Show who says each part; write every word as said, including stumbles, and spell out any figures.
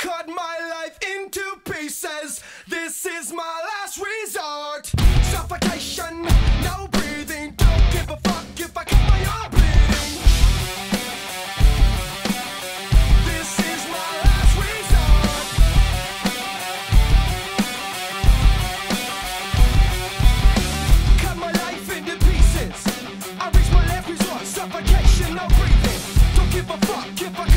Speaker 1: cut my life into pieces. This is my last resort. Suffocation, no breathing. Don't give a fuck if I cut my arm bleeding. This is my last resort. Cut my life into pieces. I reach my last resort. Suffocation, no breathing. Don't give a fuck if I